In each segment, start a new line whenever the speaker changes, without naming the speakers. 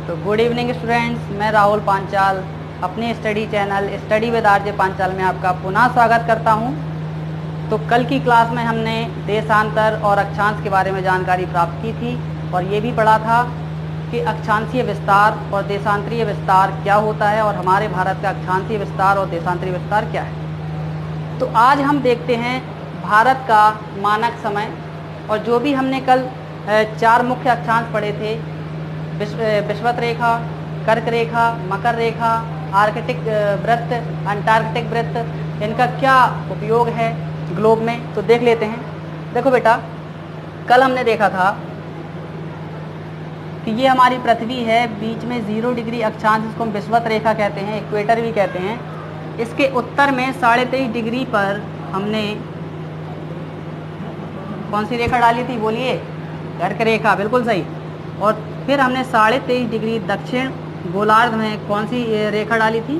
तो good evening students, मैं राहुल पांचाल अपने study channel study with RJ Panchal में आपका पुनः स्वागत करता हूं। तो कल की क्लास में हमने देशांतर और अक्षांश के बारे में जानकारी प्राप्त की थी और ये भी पढ़ा था कि अक्षांशीय विस्तार और देशांतरीय विस्तार क्या होता है और हमारे भारत का अक्षांशीय विस्तार और देशांतरीय विस्तार क्या है। तो आज हम देखते हैं भारत का मानक समय, और जो भी हमने कल 4 मुख्य अक्षांश पढ़े थे, विषुवत रेखा, कर्क रेखा, मकर रेखा, आर्कटिक वृत्त, अंटार्कटिक वृत्त, इनका क्या उपयोग है ग्लोब में, तो देख लेते हैं। देखो बेटा, कल हमने देखा था कि ये हमारी पृथ्वी है, बीच में 0 डिग्री अक्षांश, इसको हम विषुवत रेखा कहते हैं, इक्वेटर भी कहते हैं। इसके उत्तर में 23.5 डिग्री पर हमने कौन सी रेखा डाली थी, बोलिए? कर्क रेखा, बिल्कुल सही। और फिर हमने 23.5 डिग्री दक्षिण गोलार्ध में कौन सी रेखा डाली थी,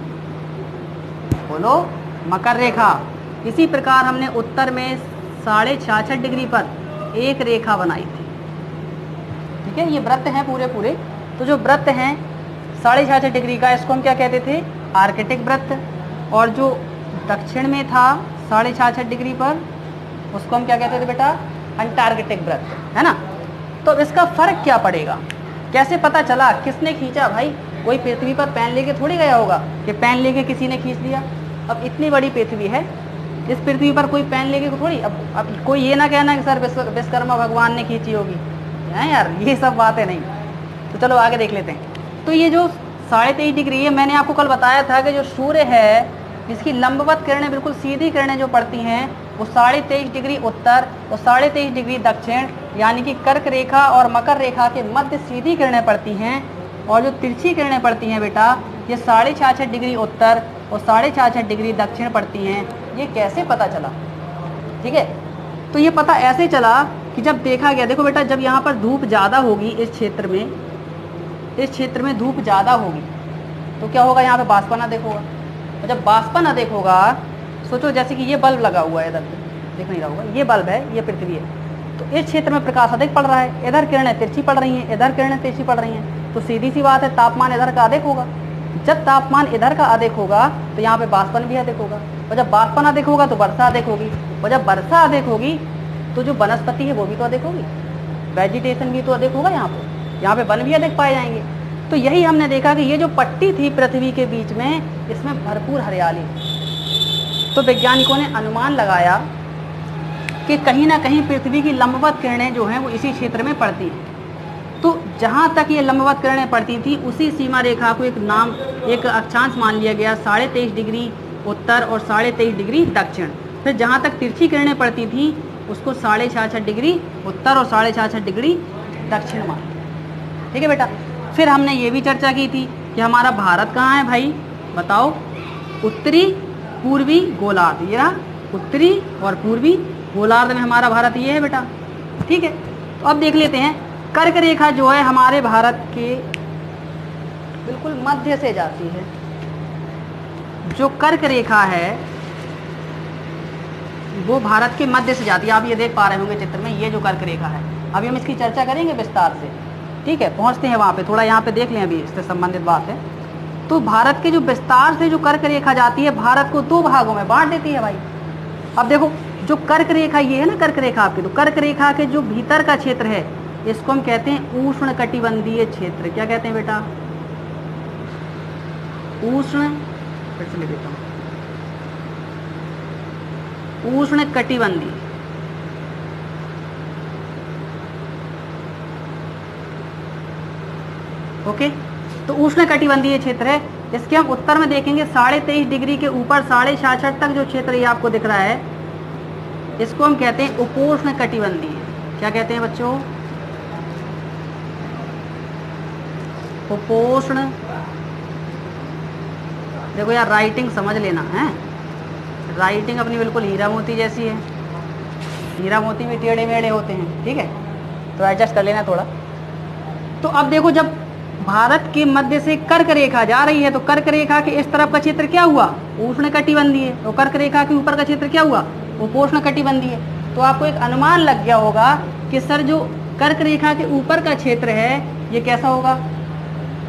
बोलो? मकर रेखा। इसी प्रकार हमने उत्तर में 66.5 डिग्री पर एक रेखा बनाई थी। ठीक है, ये वृत्त हैं पूरे। तो जो वृत्त हैं 66.5 डिग्री का, इसको हम क्या कहते थे? आर्कटिक वृत्त। और जो दक्षिण में था 66.5 डिग्री पर, उसको हम क्या कहते थे बेटा? अंटार्कटिक वृत्त, है ना। तो इसका फर्क क्या पड़ेगा, कैसे पता चला, किसने खींचा? भाई कोई पृथ्वी पर पेन लेके थोड़ी गया होगा कि पेन लेके किसी ने खींच लिया। अब इतनी बड़ी पृथ्वी है, इस पृथ्वी पर कोई पेन लेके थोड़ी, अब कोई ये ना कहना कि सर विश्वकर्मा भगवान ने खींची होगी, है यार, ये सब बातें नहीं। तो चलो आगे देख लेते हैं। तो ये जो 23.5 डिग्री है, मैंने आपको कल बताया था कि जो सूर्य है, इसकी लंबवत किरणें, बिल्कुल सीधी किरणें जो पड़ती हैं, वो 23.5 डिग्री उत्तर और 23.5 डिग्री दक्षिण, यानी कि कर्क रेखा और मकर रेखा के मध्य सीधी किरणें पड़ती हैं। और जो तिरछी किरणें पड़ती हैं बेटा, ये 66.5 डिग्री उत्तर और 66.5 डिग्री दक्षिण पड़ती हैं। ये कैसे पता चला? ठीक है, तो ये पता ऐसे चला कि जब देखा गया, देखो बेटा, जब यहाँ पर धूप ज़्यादा होगी इस क्षेत्र में धूप ज़्यादा होगी तो क्या होगा? यहाँ पे बाष्पन अधिक होगा। और जब बाष्पन अधिक होगा, सोचो जैसे कि ये बल्ब लगा हुआ है, इधर दिख नहीं रहा होगा, ये बल्ब है, ये पृथ्वी है, तो इस क्षेत्र में प्रकाश अधिक पड़ रहा है, इधर किरणें तिरछी पड़ रही हैं, इधर किरणें तिरछी पड़ रही हैं, तो सीधी सी बात है, तापमान इधर का अधिक होगा। जब तापमान इधर का अधिक होगा तो यहाँ पे बाष्पन भी अधिक होगा, और जब बाष्पन अधिक होगा तो वर्षा अधिक होगी, और जब वर्षा अधिक होगी तो जो वनस्पति है वो भी तो अधिक होगी, वेजिटेशन भी तो अधिक होगा। यहाँ पे वन भी अधिक पाए जाएंगे। तो यही हमने देखा कि ये जो पट्टी थी पृथ्वी के बीच में, इसमें भरपूर हरियाली। तो वैज्ञानिकों ने अनुमान लगाया कि कहीं ना कहीं पृथ्वी की लंबवत किरणें जो हैं वो इसी क्षेत्र में पड़ती हैं। तो जहाँ तक ये लंबवत किरणें पड़ती थी, उसी सीमा रेखा को एक अक्षांश मान लिया गया, 23.5 डिग्री उत्तर और 23.5 डिग्री दक्षिण। फिर जहाँ तक तिरछी किरणें पड़ती थी, उसको 66.5 डिग्री उत्तर और 66.5 डिग्री दक्षिण मान। ठीक है बेटा। फिर हमने ये भी चर्चा की थी कि हमारा भारत कहाँ है भाई, बताओ? उत्तरी पूर्वी गोलार्ध, ये रहा उत्तरी और पूर्वी गोलार्ध में हमारा भारत ये है बेटा। ठीक है, तो अब देख लेते हैं। कर्क रेखा जो है हमारे भारत के बिल्कुल मध्य से जाती है। जो कर्क रेखा है वो भारत के मध्य से जाती है। आप ये देख पा रहे होंगे चित्र में, ये जो कर्क रेखा है, अभी हम इसकी चर्चा करेंगे विस्तार से। ठीक है, पहुंचते हैं वहाँ पे, थोड़ा यहाँ पे देख लें, अभी इससे संबंधित बात है। तो भारत के जो विस्तार से जो कर्क रेखा जाती है, भारत को 2 भागों में बांट देती है भाई। अब देखो, जो कर्क रेखा ये है ना, कर्क रेखा आपकी, तो कर्क रेखा के जो भीतर का क्षेत्र है, इसको हम कहते हैं उष्ण कटिबंधीय क्षेत्र। क्या कहते हैं बेटा? उष्ण, फिर से लिख देता हूँ, उष्ण कटिबंधीय। ओके, तो उष्ण कटिबंधीय क्षेत्र है। इसके हम उत्तर में देखेंगे 23.5 डिग्री के ऊपर 66.5 तक जो क्षेत्र ये आपको दिख रहा है, इसको हम कहते हैं उपोष्ण कटिबंधीय। क्या कहते हैं बच्चों? उपोष्ण। देखो यार, राइटिंग समझ लेना है, राइटिंग अपनी बिल्कुल हीरा मोती जैसी है। हीरा मोती भी टेढ़े मेढ़े होते हैं, ठीक है, तो एडजस्ट कर लेना थोड़ा। तो अब देखो, जब भारत के मध्य से कर्क रेखा जा रही है, तो कर्क रेखा के इस तरफ का क्षेत्र क्या हुआ? उष्ण कटिबंधीय। और कर्क रेखा के ऊपर का क्षेत्र क्या हुआ? उपोष्ण कटिबंधीय। तो आपको एक अनुमान लग गया होगा कि सर जो कर्क रेखा के ऊपर का क्षेत्र है ये कैसा होगा?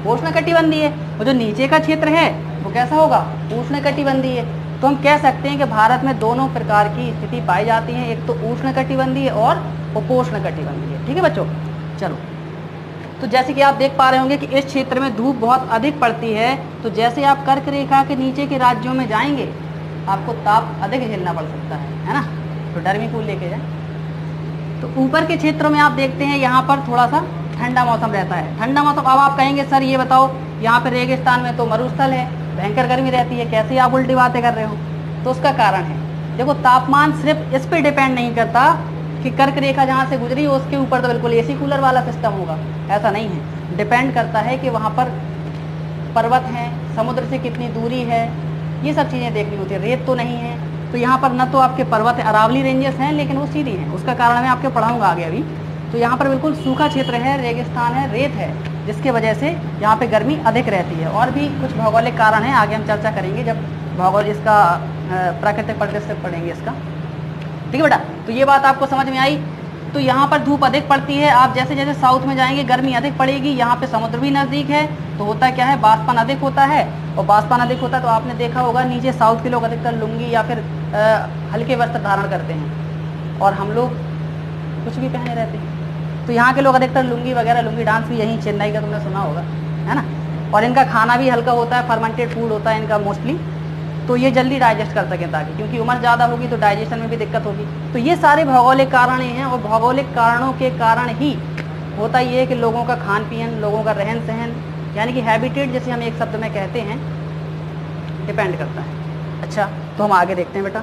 उष्णकटिबंधीय है। और जो नीचे का क्षेत्र है वो कैसा होगा, उष्णकटिबंधीय है। तो हम कह सकते हैं कि भारत में दोनों प्रकार की स्थिति पाई जाती है, एक तो उष्णकटिबंधीय और उपोष्णकटिबंधीय। ठीक है बच्चों, चलो। तो जैसे कि आप देख पा रहे होंगे कि इस क्षेत्र में धूप बहुत अधिक पड़ती है, तो जैसे आप कर्क रेखा के नीचे के राज्यों में जाएंगे आपको ताप अधिक झेलना पड़ सकता है ना। तो डर्मी कूल लेके जाए। तो ऊपर के क्षेत्रों में आप देखते हैं यहाँ पर थोड़ा सा ठंडा मौसम रहता है। ठंडा मौसम, अब आप कहेंगे सर ये बताओ यहाँ पे रेगिस्तान में तो मरुस्थल है, भयंकर गर्मी रहती है, कैसे आप उल्टी बातें कर रहे हो। तो उसका कारण है, देखो तापमान सिर्फ इस पर डिपेंड नहीं करता कि कर्क रेखा जहाँ से गुजरी हो उसके ऊपर तो बिल्कुल एसी कूलर वाला सिस्टम होगा, ऐसा नहीं है। डिपेंड करता है कि वहाँ पर पर्वत हैं, समुद्र से कितनी दूरी है, ये सब चीज़ें देखनी होती है। रेत तो नहीं है, तो यहाँ पर न तो आपके पर्वत अरावली रेंजेस हैं लेकिन वो सीधी हैं, उसका कारण मैं आपके पढ़ाऊँगा आगे अभी। तो यहाँ पर बिल्कुल सूखा क्षेत्र है, रेगिस्तान है, रेत है, जिसके वजह से यहाँ पे गर्मी अधिक रहती है। और भी कुछ भौगोलिक कारण हैं, आगे हम चर्चा करेंगे जब भौगोल इसका प्राकृतिक परिदृश्य पढ़ेंगे इसका। ठीक है बेटा, तो ये बात आपको समझ में आई। तो यहाँ पर धूप अधिक पड़ती है, आप जैसे जैसे साउथ में जाएंगे गर्मी अधिक पड़ेगी। यहाँ पे समुद्र भी नज़दीक है, तो होता क्या है, बाष्पन अधिक होता है। और बाष्पन अधिक होता है तो आपने देखा होगा नीचे साउथ के लोग अधिकतर लुंगी या फिर हल्के वस्त्र धारण करते हैं, और हम लोग कुछ भी पहने रहते हैं। तो यहाँ के लोग अधिकतर लुंगी वगैरह, लुंगी डांस भी यहीं चेन्नई का तुमने सुना होगा, है ना। और इनका खाना भी हल्का होता है, फर्मेंटेड फूड होता है इनका मोस्टली, तो ये जल्दी डाइजेस्ट कर सकें, ताकि क्योंकि उम्र ज़्यादा होगी तो डाइजेशन में भी दिक्कत होगी। तो ये सारे भौगोलिक कारण ही हैं, और भौगोलिक कारणों के कारण ही होता ये है कि लोगों का खान पीन, लोगों का रहन सहन, यानी कि हैबिटेट जिसे हम एक शब्द में कहते हैं, डिपेंड करता है। अच्छा, तो हम आगे देखते हैं बेटा।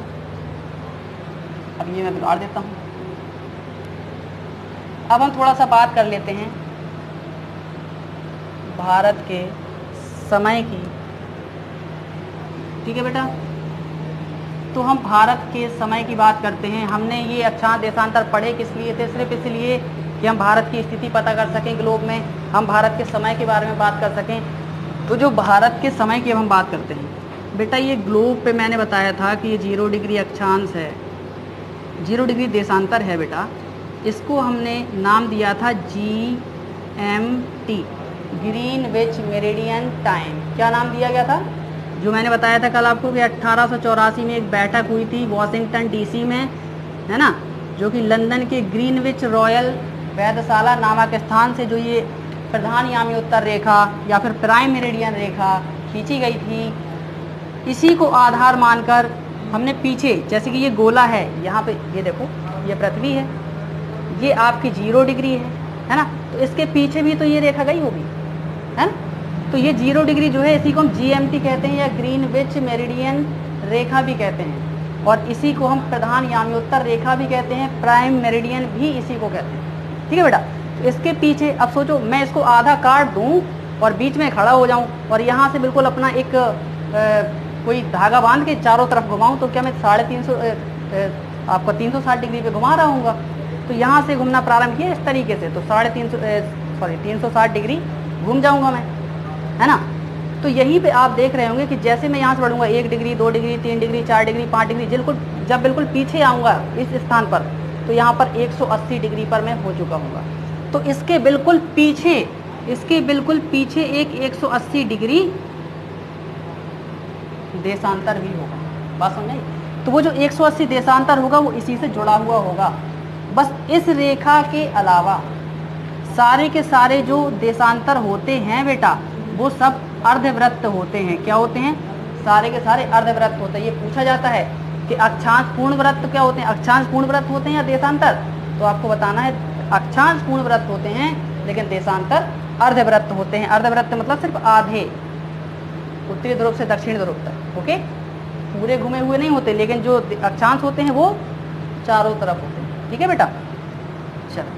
अब ये मैं बिगाड़ देता हूँ। अब हम थोड़ा सा बात कर लेते हैं भारत के समय की। ठीक है बेटा, तो हम भारत के समय की बात करते हैं। हमने ये अक्षांश देशांतर पढ़े किस लिए थे, सिर्फ इसलिए कि हम भारत की स्थिति पता कर सकें ग्लोब में, हम भारत के समय के बारे में बात कर सकें। तो जो भारत के समय की अब हम बात करते हैं बेटा, ये ग्लोब पे मैंने बताया था कि ये 0 डिग्री अक्षांश है, 0 डिग्री देशांतर है बेटा। इसको हमने नाम दिया था GMT, ग्रीनविच मेरिडियन टाइम। क्या नाम दिया गया था, जो मैंने बताया था कल आपको कि 1884 में एक बैठक हुई थी वॉशिंगटन DC में, है ना, जो कि लंदन के ग्रीनविच रॉयल वेधशाला नामक स्थान से जो ये प्रधान यामी उत्तर रेखा या फिर प्राइम मेरिडियन रेखा खींची गई थी, इसी को आधार मानकर हमने पीछे, जैसे कि ये गोला है, यहाँ पे ये देखो ये पृथ्वी है, ये आपकी 0 डिग्री है ना, तो इसके पीछे भी तो ये रेखा गई होगी, है ना। तो ये 0 डिग्री जो है इसी को हम GMT कहते हैं, या ग्रीनविच मेरिडियन रेखा भी कहते हैं, और इसी को हम प्रधान याम्योत्तर रेखा भी कहते हैं, प्राइम मेरिडियन भी इसी को कहते हैं। ठीक है बेटा, तो इसके पीछे अब सोचो मैं इसको आधा काट दूं और बीच में खड़ा हो जाऊं और यहाँ से बिल्कुल अपना एक कोई धागा बांध के चारों तरफ घुमाऊं, तो क्या मैं 350 आपको 360 डिग्री पे घुमा रहा हूँगा। तो यहाँ से घूमना प्रारंभ किया इस तरीके से, तो 360 डिग्री घूम जाऊँगा मैं, है ना। तो यहीं पे आप देख रहे होंगे कि जैसे मैं यहाँ से बढ़ूंगा 1 degree 2 degree 3 degree 4 degree 5 degree, जब बिल्कुल पीछे आऊँगा इस स्थान पर, तो यहाँ पर 180 डिग्री पर मैं हो चुका हूँगा। तो इसके बिल्कुल पीछे एक 180 डिग्री देशांतर भी होगा, बात समझ आई। तो वो जो 180 देशांतर होगा वो इसी से जुड़ा हुआ होगा। बस इस रेखा के अलावा सारे के सारे जो देशांतर होते हैं बेटा, वो सब अर्धवृत्त होते हैं। क्या होते हैं, सारे के सारे अर्धवृत्त होते हैं। ये पूछा जाता है कि अक्षांश पूर्ण वृत्त क्या होते हैं, अक्षांश पूर्ण वृत्त होते हैं या देशांतर, तो आपको बताना है अक्षांश पूर्ण वृत्त होते हैं लेकिन देशांतर अर्धवृत्त होते हैं। अर्धवृत्त मतलब सिर्फ आधे, उत्तरी ध्रुव से दक्षिण ध्रुव तक, ओके, पूरे घूमे हुए नहीं होते, लेकिन जो अक्षांश होते हैं वो चारों तरफ होते हैं। ठीक है बेटा, चलो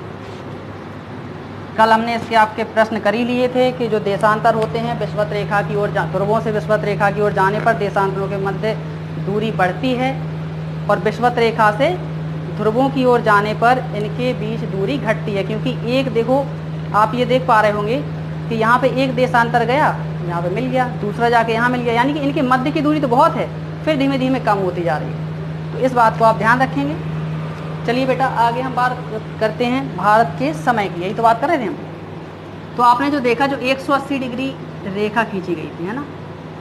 कल हमने इसके आपके प्रश्न कर ही लिए थे कि जो देशांतर होते हैं विषुवत रेखा की ओर, ध्रुवों से विषुवत रेखा की ओर जाने पर देशांतरों के मध्य दूरी बढ़ती है, और विषुवत रेखा से ध्रुवों की ओर जाने पर इनके बीच दूरी घटती है। क्योंकि एक देखो, आप ये देख पा रहे होंगे कि यहाँ पे एक देशांतर गया, यहाँ पे मिल गया, दूसरा जाके यहाँ मिल गया, यानी कि इनके मध्य की दूरी तो बहुत है, फिर धीमे धीमे कम होती जा रही है। तो इस बात को आप ध्यान रखेंगे। चलिए बेटा आगे हम बात करते हैं भारत के समय की, यही तो बात कर रहे थे हम। तो आपने जो देखा, जो 180 डिग्री रेखा खींची गई थी, है ना,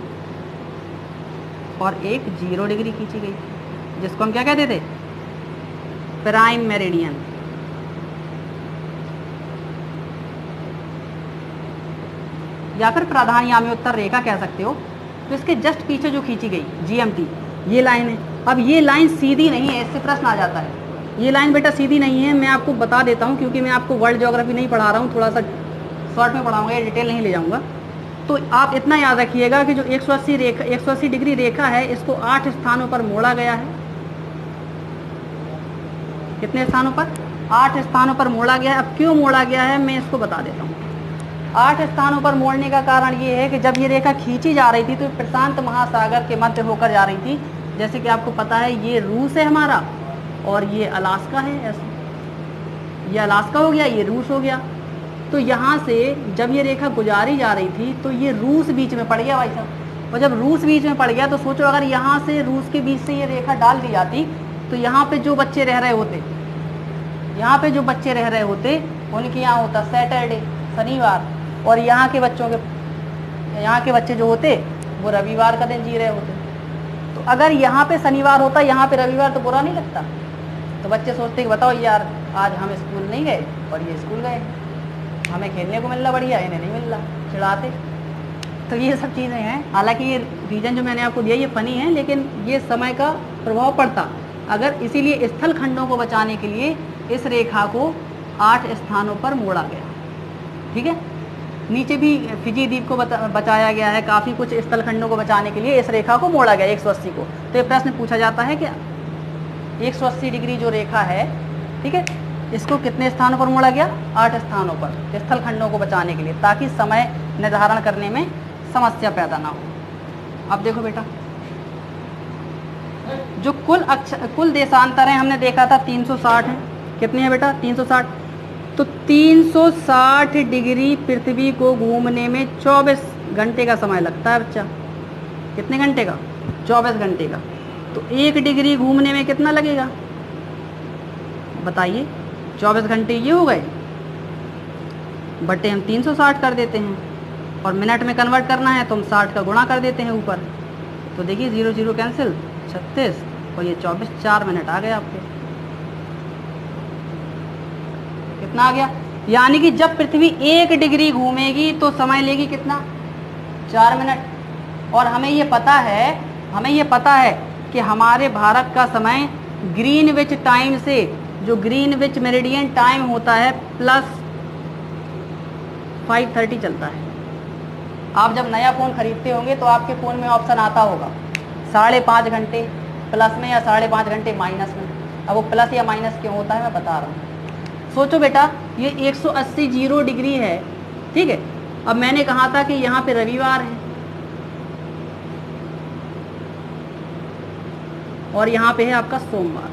और एक 0 डिग्री खींची गई थी, जिसको हम क्या कहते थे, प्राइम मेरिडियन। या फिर प्राधान्यामी उत्तर रेखा कह सकते हो। तो इसके जस्ट पीछे जो खींची गई GMT, ये लाइन है। अब ये लाइन सीधी नहीं है, इससे प्रश्न आ जाता है। ये लाइन बेटा सीधी नहीं है, मैं आपको बता देता हूँ, क्योंकि मैं आपको वर्ल्ड ज्योग्राफी नहीं पढ़ा रहा हूँ, थोड़ा सा शॉर्ट में पढ़ाऊंगा, ये डिटेल नहीं ले जाऊँगा। तो आप इतना याद रखिएगा कि जो 180 डिग्री रेखा है, इसको 8 स्थानों पर मोड़ा गया है। कितने स्थानों पर? 8 स्थानों पर मोड़ा गया है। अब क्यों मोड़ा गया है, मैं इसको बता देता हूँ। 8 स्थानों पर मोड़ने का कारण ये है कि जब ये रेखा खींची जा रही थी तो प्रशांत महासागर के मध्य होकर जा रही थी। जैसे कि आपको पता है, ये रूस है हमारा और ये अलास्का है। ऐसे ये अलास्का हो गया, ये रूस हो गया। तो यहाँ से जब ये रेखा गुजारी जा रही थी तो ये रूस बीच में पड़ गया भाई साहब। और जब रूस बीच में पड़ गया तो सोचो, अगर यहाँ से रूस के बीच से ये रेखा डाल दी जाती तो यहाँ पे जो बच्चे रह रहे होते, यहाँ पे जो बच्चे रह रहे होते, उनके यहाँ होता सैटरडे, शनिवार, और यहाँ के बच्चे जो होते वो रविवार का दिन जी रहे होते। तो अगर यहाँ पे शनिवार होता, यहाँ पे रविवार, तो बुरा नहीं लगता। तो बच्चे सोचते कि बताओ यार, आज हम स्कूल नहीं गए और ये स्कूल गए, हमें खेलने को मिल रहा बढ़िया, इन्हें नहीं मिल रहा, चिढ़ाते। तो ये सब चीज़ें हैं। हालांकि ये रीजन जो मैंने आपको दिया ये फनी है, लेकिन ये समय का प्रभाव पड़ता। अगर इसीलिए स्थल खंडों को बचाने के लिए इस रेखा को 8 स्थानों पर मोड़ा गया। ठीक है, नीचे भी फिजी द्वीप को बचाया गया है। काफ़ी कुछ स्थल खंडों को बचाने के लिए इस रेखा को मोड़ा गया 180 को। तो ये प्रश्न पूछा जाता है कि 180 डिग्री जो रेखा है, ठीक है, इसको कितने स्थानों पर मोड़ा गया? 8 स्थानों पर, स्थल खंडों को बचाने के लिए, ताकि समय निर्धारण करने में समस्या पैदा ना हो। अब देखो बेटा, जो कुल देशांतर है हमने देखा था 360 है। कितने हैं बेटा? 360। तो 360 डिग्री पृथ्वी को घूमने में 24 घंटे का समय लगता है बच्चा। कितने घंटे का? 24 घंटे का। तो 1 डिग्री घूमने में कितना लगेगा बताइए? 24 घंटे ये हो गए, बटे हम 360 कर देते हैं, और मिनट में कन्वर्ट करना है तो हम 60 का गुणा कर देते हैं ऊपर। तो देखिए 0 0 कैंसिल, 36, और ये 24, 4 मिनट आ गए आपके। कितना आ गया? यानी कि जब पृथ्वी 1 डिग्री घूमेगी तो समय लेगी कितना? 4 मिनट। और हमें ये पता है कि हमारे भारत का समय ग्रीनविच टाइम से, जो ग्रीनविच मेरिडियन टाइम होता है, +5:30 चलता है। आप जब नया फ़ोन खरीदते होंगे तो आपके फ़ोन में ऑप्शन आता होगा 5.5 घंटे प्लस में या 5.5 घंटे माइनस में। अब वो प्लस या माइनस क्यों होता है मैं बता रहा हूँ। सोचो बेटा, ये 180 0 डिग्री है, ठीक है। अब मैंने कहा था कि यहाँ पे रविवार है और यहाँ पे है आपका सोमवार।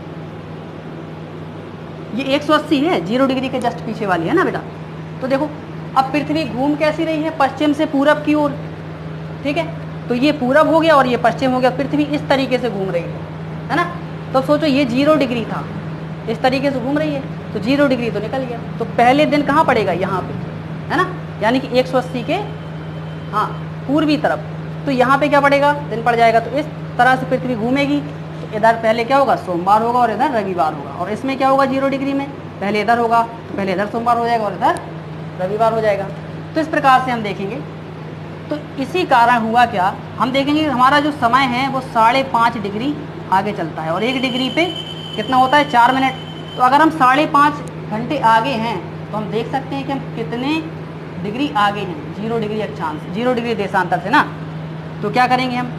ये 180 है, 0 डिग्री के जस्ट पीछे वाली है ना बेटा। तो देखो, अब पृथ्वी घूम कैसी रही है? पश्चिम से पूरब की ओर, ठीक है। तो ये पूरब हो गया और ये पश्चिम हो गया। पृथ्वी इस तरीके से घूम रही है ना। तो सोचो, ये 0 डिग्री था, इस तरीके से घूम रही है, तो 0 डिग्री तो निकल गया। तो पहले दिन कहाँ पड़ेगा? यहाँ पे, है ना। यानी कि 180 के पूर्वी तरफ। तो यहाँ पे क्या पड़ेगा? दिन पड़ जाएगा। तो इस तरह से पृथ्वी घूमेगी। तो इधर पहले क्या होगा? सोमवार होगा, और इधर रविवार होगा। और इसमें क्या होगा? 0 डिग्री में पहले इधर होगा, तो पहले इधर सोमवार हो जाएगा और इधर रविवार हो जाएगा। तो इस प्रकार से हम देखेंगे। तो इसी कारण हुआ क्या, हम देखेंगे हमारा जो समय है वो 5.5 डिग्री आगे चलता है, और 1 डिग्री पे कितना होता है? 4 मिनट। तो अगर हम 5.5 घंटे आगे हैं तो हम देख सकते हैं कि हम कितने डिग्री आगे हैं 0 डिग्री अक्षांश, 0 डिग्री देशांतर से ना। तो क्या करेंगे हम?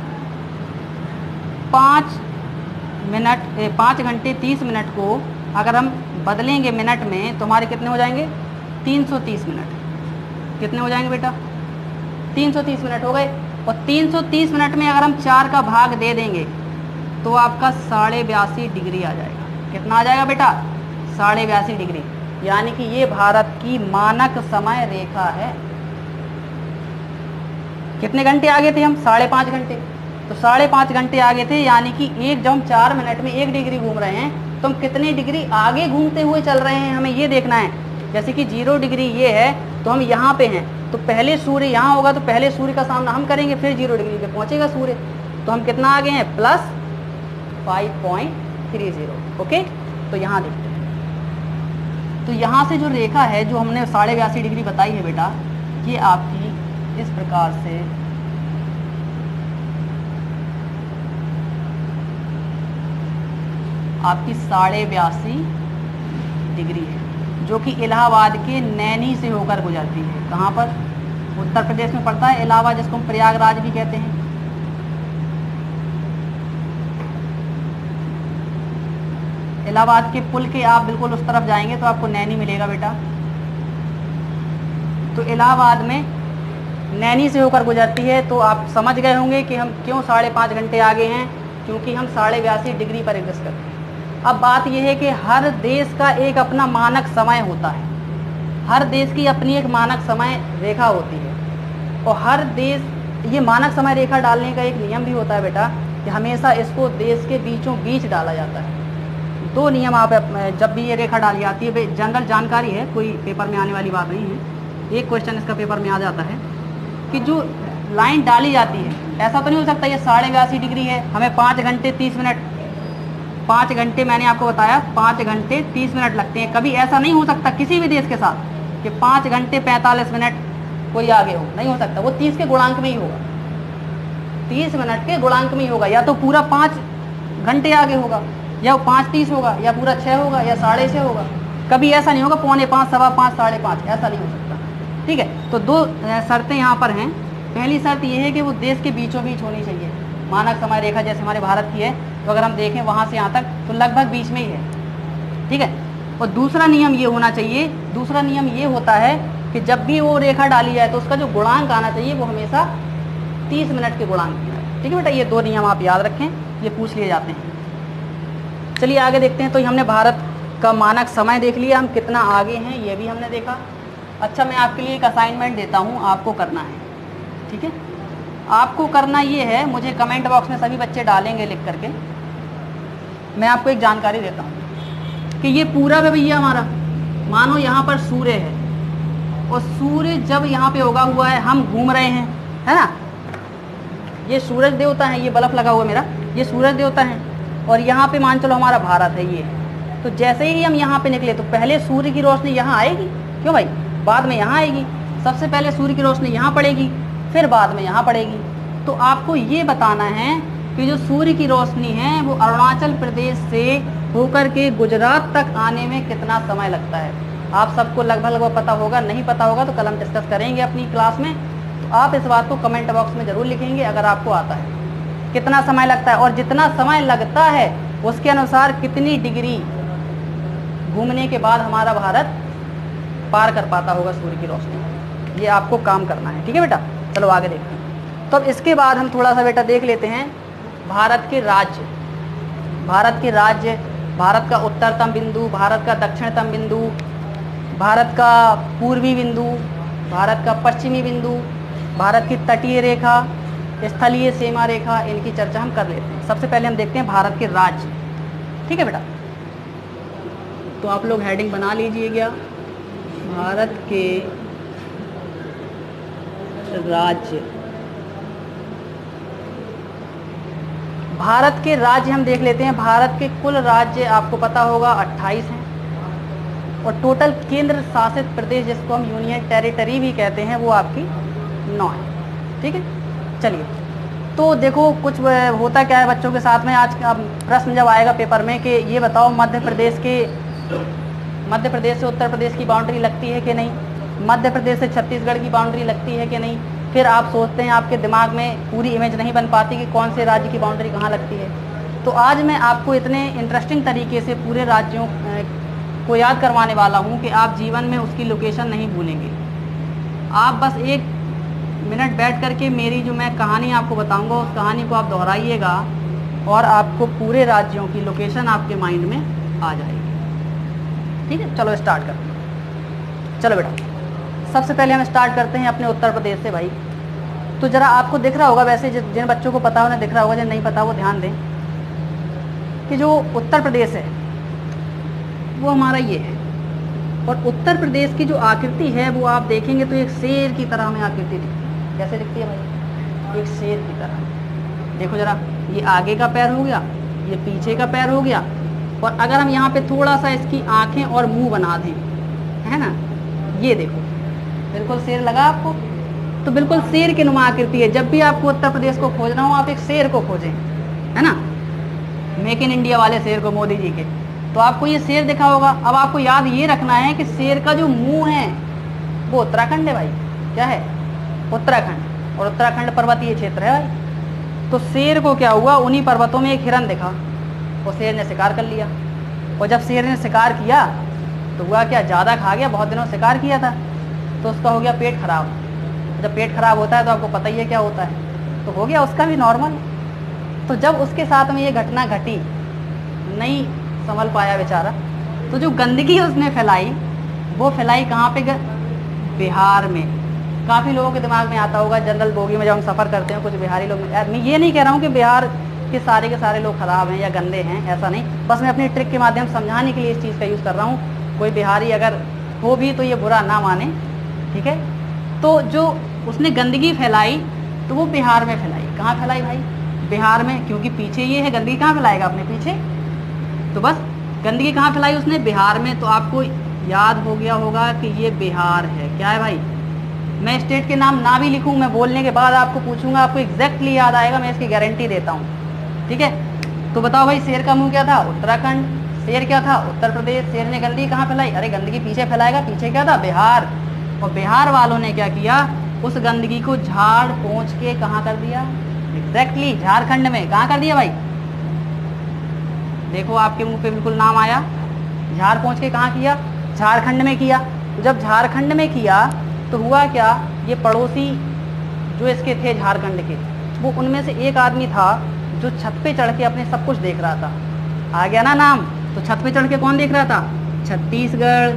5 घंटे 30 मिनट को अगर हम बदलेंगे मिनट में तो हमारे कितने हो जाएंगे? 330 मिनट। कितने हो जाएंगे बेटा? 330 मिनट हो गए। और 330 मिनट में अगर हम 4 का भाग दे देंगे तो आपका 82.5 डिग्री आ जाएगा। कितना आ जाएगा बेटा? 82.5 डिग्री। यानी कि ये भारत की मानक समय रेखा है। कितने घंटे आगे थे हम? 5.5 घंटे। तो 5.5 घंटे आगे थे, यानी कि जब हम 4 मिनट में 1 डिग्री घूम रहे हैं तो हम कितने डिग्री आगे घूमते हुए चल रहे हैं, हमें ये देखना है। जैसे कि 0 डिग्री ये है तो हम यहाँ पे हैं, तो पहले सूर्य यहाँ होगा तो पहले सूर्य का सामना हम करेंगे, फिर 0 डिग्री पे पहुँचेगा सूर्य, तो हम कितना आगे हैं प्लस 5.30। ओके, तो यहाँ देखते हैं, तो यहाँ से जो रेखा है जो हमने 82.5 डिग्री बताई है बेटा, ये आपकी इस प्रकार से आपकी 82.5 डिग्री है, जो कि इलाहाबाद के नैनी से होकर गुजरती है। कहाँ पर? उत्तर प्रदेश में पड़ता है इलाहाबाद, जिसको हम प्रयागराज भी कहते हैं। इलाहाबाद के पुल के आप बिल्कुल उस तरफ जाएंगे तो आपको नैनी मिलेगा बेटा। तो इलाहाबाद में नैनी से होकर गुजरती है, तो आप समझ गए होंगे कि हम क्यों 5.5 घंटे आगे हैं, क्योंकि हम 82.5 डिग्री पर एग्जिस्ट करते हैं। अब बात यह है कि हर देश का एक अपना मानक समय होता है, हर देश की अपनी एक मानक समय रेखा होती है, और हर देश ये मानक समय रेखा डालने का एक नियम भी होता है बेटा कि हमेशा इसको देश के बीचों बीच डाला जाता है। 2 नियम आप जब भी ये रेखा डाली जाती है, जनरल जानकारी है, कोई पेपर में आने वाली बात नहीं है, एक क्वेश्चन इसका पेपर में आ जाता है कि जो लाइन डाली जाती है, ऐसा तो नहीं हो सकता ये 82.5 डिग्री है, हमें 5 घंटे 30 मिनट 5 घंटे मैंने आपको बताया 5 घंटे 30 मिनट लगते हैं। कभी ऐसा नहीं हो सकता किसी भी देश के साथ कि 5 घंटे 45 मिनट कोई आगे हो, नहीं हो सकता। वो 30 के गुणांक में ही होगा, 30 मिनट के गुणांक में ही होगा, या तो पूरा 5 घंटे आगे होगा, या वो 5:30 होगा, या पूरा 6 होगा, या 6:30 होगा। कभी ऐसा नहीं होगा 4:45, 5:15, 5:30, ऐसा नहीं हो सकता। ठीक है, तो 2 शर्तें यहाँ पर हैं। पहली शर्त यह है कि वो देश के बीचों बीच होनी चाहिए, मानक समय रेखा जैसे हमारे भारत की है, तो अगर हम देखें वहाँ से यहाँ तक तो लगभग बीच में ही है। ठीक है, और दूसरा नियम ये होना चाहिए, दूसरा नियम ये होता है कि जब भी वो रेखा डाली जाए तो उसका जो गुणांक आना चाहिए वो हमेशा 30 मिनट के गुणांक की है। ठीक है बेटा, ये 2 नियम आप याद रखें, ये पूछ लिए जाते हैं। चलिए आगे देखते हैं। तो हमने भारत का मानक समय देख लिया, हम कितना आगे हैं ये भी हमने देखा। अच्छा, मैं आपके लिए एक असाइनमेंट देता हूँ, आपको करना है। ठीक है, आपको करना ये है, मुझे कमेंट बॉक्स में सभी बच्चे डालेंगे लिख करके, मैं आपको एक जानकारी देता हूँ कि ये पूरा भैया हमारा, मानो यहाँ पर सूर्य है, और सूर्य जब यहाँ पे उगा हुआ है, हम घूम रहे हैं, है ना, ये सूरज देवता है, ये बल्ब लगा हुआ मेरा, ये सूरज देवता है, और यहाँ पे मान चलो हमारा भारत है ये। तो जैसे ही हम यहाँ पे निकले तो पहले सूर्य की रोशनी यहाँ आएगी, क्यों भाई, बाद में यहाँ आएगी। सबसे पहले सूर्य की रोशनी यहाँ पड़ेगी, फिर बाद में यहाँ पड़ेगी। तो आपको ये बताना है कि जो सूर्य की रोशनी है वो अरुणाचल प्रदेश से होकर के गुजरात तक आने में कितना समय लगता है। आप सबको लगभग पता होगा, नहीं पता होगा तो कल हम डिस्कस करेंगे अपनी क्लास में। तो आप इस बात को कमेंट बॉक्स में ज़रूर लिखेंगे अगर आपको आता है, कितना समय लगता है, और जितना समय लगता है उसके अनुसार कितनी डिग्री घूमने के बाद हमारा भारत पार कर पाता होगा सूर्य की रोशनी। ये आपको काम करना है। ठीक है बेटा, चलो आगे देखते हैं। तो अब इसके बाद हम थोड़ा सा बेटा देख लेते हैं भारत के राज्य। भारत के राज्य, भारत का उत्तरतम बिंदु, भारत का दक्षिणतम बिंदु, भारत का पूर्वी बिंदु, भारत का पश्चिमी बिंदु, भारत की तटीय रेखा, स्थलीय सीमा रेखा, इनकी चर्चा हम कर लेते हैं। सबसे पहले हम देखते हैं भारत के राज्य। ठीक है बेटा, तो आप लोग हेडिंग बना लीजिएगा, भारत के राज्य। भारत के राज्य हम देख लेते हैं। भारत के कुल राज्य आपको पता होगा 28 हैं, और टोटल केंद्र शासित प्रदेश जिसको हम यूनियन टेरिटरी भी कहते हैं वो आपकी 9 है। ठीक है, चलिए तो देखो कुछ होता क्या है बच्चों के साथ में। आज का प्रश्न जब आएगा पेपर में कि ये बताओ मध्य प्रदेश से उत्तर प्रदेश की बाउंड्री लगती है कि नहीं, मध्य प्रदेश से छत्तीसगढ़ की बाउंड्री लगती है कि नहीं, फिर आप सोचते हैं, आपके दिमाग में पूरी इमेज नहीं बन पाती कि कौन से राज्य की बाउंड्री कहाँ लगती है। तो आज मैं आपको इतने इंटरेस्टिंग तरीके से पूरे राज्यों को याद करवाने वाला हूँ कि आप जीवन में उसकी लोकेशन नहीं भूलेंगे। आप बस 1 मिनट बैठ करके मेरी जो मैं कहानी आपको बताऊँगा उस कहानी को आप दोहराइएगा और आपको पूरे राज्यों की लोकेशन आपके माइंड में आ जाएगी। ठीक है, चलो स्टार्ट करते हैं। चलो बेटा, सबसे पहले हम स्टार्ट करते हैं अपने उत्तर प्रदेश से भाई। तो ज़रा आपको दिख रहा होगा, वैसे जिन बच्चों को पता है उन्हें दिख रहा होगा, जिन नहीं पता वो ध्यान दें कि जो उत्तर प्रदेश है वो हमारा ये है। और उत्तर प्रदेश की जो आकृति है वो आप देखेंगे तो एक शेर की तरह में आकृति दिखती है। कैसे दिखती है भाई? एक शेर की तरह। देखो जरा, ये आगे का पैर हो गया, ये पीछे का पैर हो गया, और अगर हम यहाँ पे थोड़ा सा इसकी आंखें और मुंह बना दें, है ना, ये देखो बिल्कुल शेर लगा आपको। तो बिल्कुल शेर की नुमा आकृति है। जब भी आपको उत्तर प्रदेश को खोजना हो, आप एक शेर को खोजें, है ना, मेक इन इंडिया वाले शेर को, मोदी जी के, तो आपको ये शेर दिखा होगा। अब आपको याद ये रखना है कि शेर का जो मुंह है वो उत्तराखंड है भाई। क्या है? उत्तराखंड। और उत्तराखंड पर्वतीय क्षेत्र है भाई। तो शेर को क्या हुआ, उन्हीं पर्वतों में एक हिरन दिखा और शेर ने शिकार कर लिया। और जब शेर ने शिकार किया तो हुआ क्या, ज़्यादा खा गया, बहुत दिनों शिकार किया था, तो उसका हो गया पेट खराब। जब पेट खराब होता है तो आपको पता ही है क्या होता है, तो हो गया उसका भी नॉर्मल। तो जब उसके साथ में ये घटना घटी, नहीं संभल पाया बेचारा, तो जो गंदगी उसने फैलाई वो फैलाई कहाँ पे? बिहार में। काफ़ी लोगों के दिमाग में आता होगा जनरल बोगी में जब हम सफ़र करते हैं, कुछ बिहारी लोग, मैं ये नहीं कह रहा हूँ कि बिहार के सारे लोग ख़राब हैं या गंदे हैं, ऐसा नहीं, बस मैं अपनी ट्रिक के माध्यम से समझाने के लिए इस चीज़ का यूज़ कर रहा हूँ। कोई बिहारी अगर हो भी तो ये बुरा ना माने, ठीक है। तो जो उसने गंदगी फैलाई तो वो बिहार में फैलाई। कहाँ फैलाई भाई? बिहार में, क्योंकि पीछे ये है, गंदगी कहाँ फैलाएगा? अपने पीछे। तो बस गंदगी कहाँ फैलाई उसने? बिहार में। तो आपको याद हो गया होगा कि ये बिहार है। क्या है भाई? मैं स्टेट के नाम ना भी लिखूं, मैं बोलने के बाद आपको पूछूंगा, आपको एग्जैक्टली याद आएगा, मैं इसकी गारंटी देता हूँ, ठीक है। तो बताओ भाई, शेर का मुंह क्या था? उत्तराखंड। शेर क्या था? उत्तर प्रदेश। शेर ने गंदगी कहाँ फैलाई? अरे गंदगी पीछे फैलाएगा, पीछे क्या था? बिहार। और बिहार वालों ने क्या किया? उस गंदगी को झाड़ पोंछ के कहाँ कर दिया? एग्जैक्टली झारखंड में। कहाँ कर दिया भाई? देखो आपके मुंह पे बिल्कुल नाम आया। झाड़ पोंछ के कहाँ किया? झारखंड में किया। तो जब झारखंड में किया तो हुआ क्या, ये पड़ोसी जो इसके थे झारखंड के, वो उनमें से एक आदमी था जो छत पे चढ़ के अपने सब कुछ देख रहा था। आ गया ना नाम? तो छत पे चढ़ के कौन देख रहा था? छत्तीसगढ़।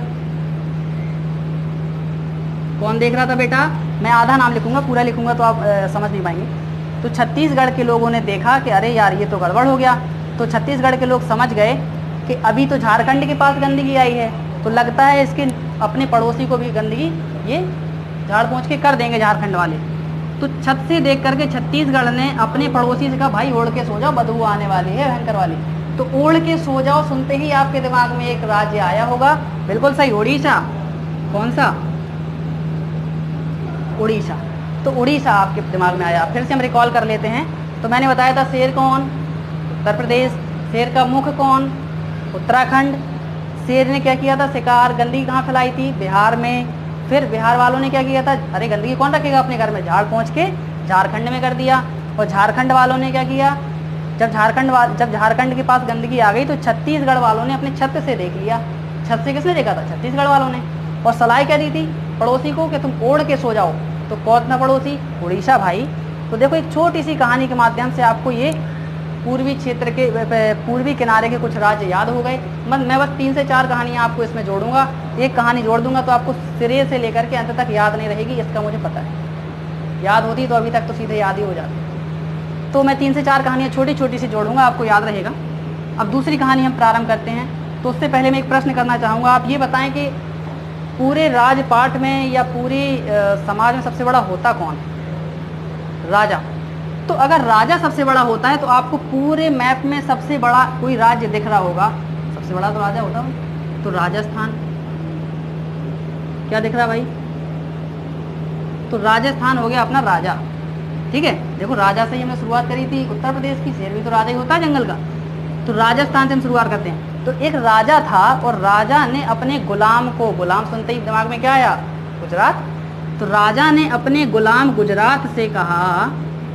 कौन देख रहा था बेटा? मैं आधा नाम लिखूंगा, पूरा लिखूंगा तो आप समझ नहीं पाएंगे। तो छत्तीसगढ़ के लोगों ने देखा कि अरे यार ये तो गड़बड़ हो गया। तो छत्तीसगढ़ के लोग समझ गए कि अभी तो झारखंड के पास गंदगी आई है, तो लगता है इसके अपने पड़ोसी को भी गंदगी ये झाड़ पोंछ के कर देंगे झारखंड वाले। तो छत से देख करके छत्तीसगढ़ ने अपने पड़ोसी से कहा, भाई ओढ़ के सो जाओ, बदबू आने वाली है भयंकर वाली। तो ओढ़ के सो जाओ सुनते ही आपके दिमाग में एक राज्य आया होगा, बिल्कुल सही, उड़ीसा। कौन सा? उड़ीसा। तो उड़ीसा आपके दिमाग में आया। फिर से हम रिकॉल कर लेते हैं। तो मैंने बताया था शेर कौन? उत्तर प्रदेश। शेर का मुख कौन? उत्तराखंड। शेर ने क्या किया था? शिकार। गंदगी कहाँ फैलाई थी? बिहार में। फिर बिहार वालों ने क्या किया था? अरे गंदगी कौन रखेगा अपने घर में? झाड़ पोंछ के झारखंड में कर दिया। और झारखंड वालों ने क्या किया? जब झारखंड के पास गंदगी आ गई तो छत्तीसगढ़ वालों ने अपने छत से देख लिया। छत से किसने देखा था? छत्तीसगढ़ वालों ने। और सलाह क्या दी थी पड़ोसी को कि तुम ओढ़ के सो जाओ। तो कौन था पड़ोसी? उड़ीसा भाई। तो देखो एक छोटी सी कहानी के माध्यम से आपको ये पूर्वी क्षेत्र के पूर्वी किनारे के कुछ राज्य याद हो गए। मैं बस 3 से 4 कहानियाँ आपको इसमें जोड़ूंगा, एक कहानी जोड़ दूंगा तो आपको सिरे से लेकर के अंत तक याद नहीं रहेगी, इसका मुझे पता है। याद होती तो अभी तक तो सीधे याद ही हो जाती। तो मैं 3 से 4 कहानियाँ छोटी छोटी सी जोड़ूंगा, आपको याद रहेगा। अब दूसरी कहानी हम प्रारंभ करते हैं। तो उससे पहले मैं एक प्रश्न करना चाहूँगा। आप ये बताएं कि पूरे राजपाट में या पूरी समाज में सबसे बड़ा होता कौन? राजा। तो अगर राजा सबसे बड़ा होता है तो आपको पूरे मैप में सबसे बड़ा कोई राज्य दिख रहा होगा, सबसे बड़ा तो राजा होता है। तो राजस्थान। क्या दिख रहा भाई? तो राजस्थान हो गया अपना राजा, ठीक है। देखो राजा से ही हमने शुरुआत करी थी उत्तर प्रदेश की। शेर भी तो राजा ही होता है जंगल का। तो राजस्थान से हम शुरुआत करते हैं। तो एक राजा था और राजा ने अपने गुलाम को, गुलाम सुनते ही दिमाग में क्या आया? गुजरात। तो राजा ने अपने गुलाम गुजरात से कहा,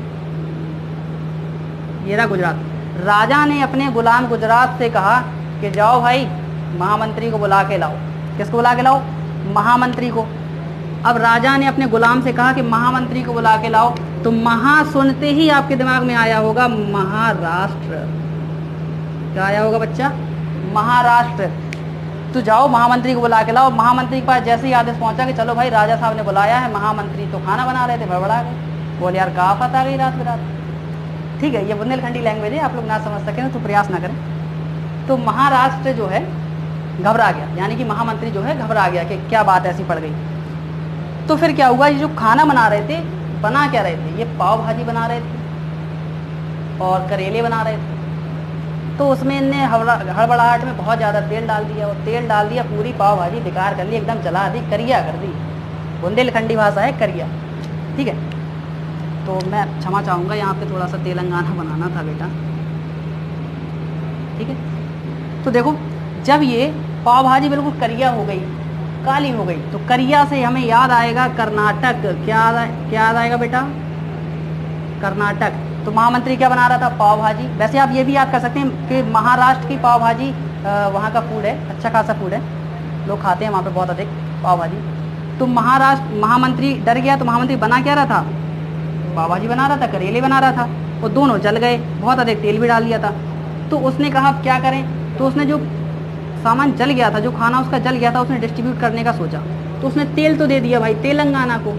ये रहा गुजरात। राजा ने अपने गुलाम गुजरात से कहा कि जाओ भाई महामंत्री को बुला के लाओ। किसको बुला के लाओ? महामंत्री को। अब राजा ने अपने गुलाम से कहा कि महामंत्री को बुला के लाओ। तो महा सुनते ही आपके दिमाग में आया होगा महाराष्ट्र। क्या आया होगा बच्चा? महाराष्ट्र। तो जाओ महामंत्री को बुला के लाओ। महामंत्री के पास जैसे ही आदेश पहुंचा कि चलो भाई राजा साहब ने बुलाया है, महामंत्री तो खाना बना रहे थे, भड़बड़ा गए, बोले यार कहाँ आफत आ गई रात बिरात। ठीक है, ये बुंदेलखंडी लैंग्वेज है, आप लोग ना समझ सकें तो प्रयास ना करें। तो महाराष्ट्र जो है घबरा गया, यानी कि महामंत्री जो है घबरा गया कि क्या बात ऐसी पड़ गई। तो फिर क्या हुआ, ये जो खाना बना रहे थे, बना क्या रहे थे, ये पाव भाजी बना रहे थे और करेले बना रहे थे। तो उसमें इनने हड़बड़ाहट में बहुत ज़्यादा तेल डाल दिया, और तेल डाल दिया, पूरी पाव भाजी बेकार कर ली, एकदम जला दी, करिया कर दी। बुंदेलखंडी भाषा है करिया, ठीक है। तो मैं क्षमा चाहूँगा, यहाँ पे थोड़ा सा तेलंगाना बनाना था बेटा, ठीक है। तो देखो, जब ये पाव भाजी बिल्कुल करिया हो गई, काली हो गई, तो करिया से हमें याद आएगा कर्नाटक। क्या याद आएगा बेटा, कर्नाटक। तो महामंत्री क्या बना रहा था, पाव भाजी। वैसे आप ये भी याद कर सकते हैं कि महाराष्ट्र की पाव भाजी वहाँ का फूड है, अच्छा खासा फूड है, लोग खाते हैं वहाँ पे बहुत अधिक पाव भाजी। तो महामंत्री डर गया, तो महामंत्री बना क्या रहा था, पाव भाजी बना रहा था, करेले बना रहा था, और दोनों जल गए, बहुत अधिक तेल भी डाल दिया था। तो उसने कहा अब क्या करें, तो उसने जो सामान जल गया था, जो खाना उसका जल गया था, उसने डिस्ट्रीब्यूट करने का सोचा। तो उसने तेल तो दे दिया भाई तेलंगाना को,